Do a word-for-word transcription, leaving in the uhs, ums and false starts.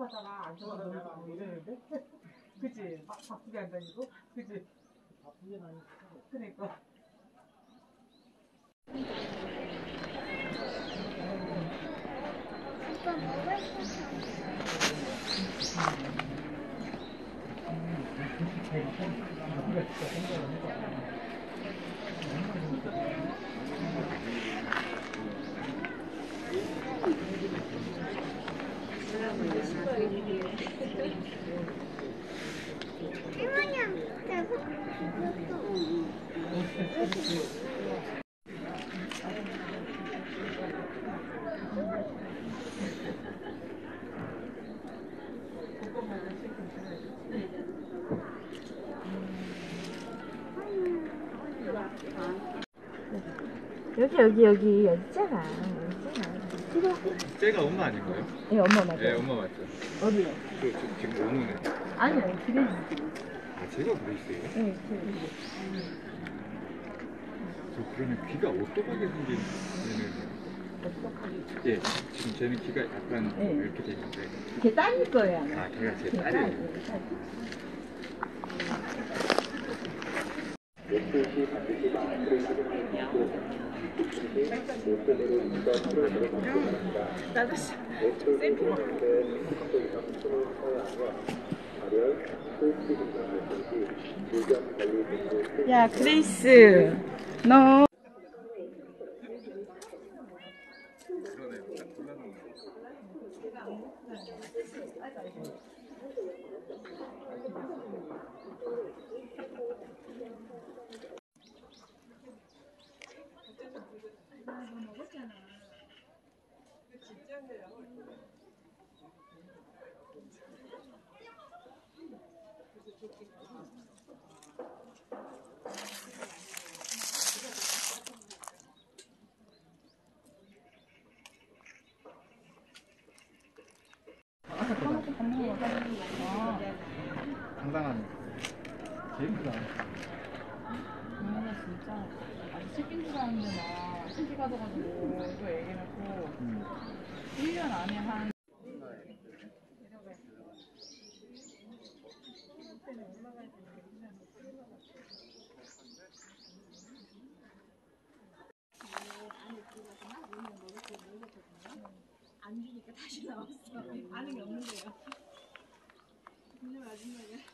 하다가 안 좋아하고 이러는데. 그치? 바, 바쁘게 안 다니고? 그치? 바쁘게 다니고. 그러니까. 아빠 먹을 여기 여기 여기 여기 있잖아. 여기 있잖아. 쟤가 엄마 아닌가요? 예, 엄마 맞아. 네, 엄마 맞죠. 어디요? 저, 저 지금 오는 애. 아니요, 그래. 아, 제가 그레이스예요? 네, 그래. 저 그러면 귀가 어떡하게 생긴 얘는? 어떡하게? 예, 지금 쟤는 귀가 약간 네. 이렇게 돼 있는데. 걔 딸일 거예요. 아마. 아, 걔가 제 걔 딸이에요. 딸, 딸. 나도 셀피. 야, 그레이스, 너. 당당한 제임스가 아 진짜 아직 새끼인 줄 알았는데 막 새끼 가져가지고 이거 얘기해놓고 음. 일 년 안에 한 안 주니까 다시 나왔어. 반응이 없는 거예요. 근데 아줌마가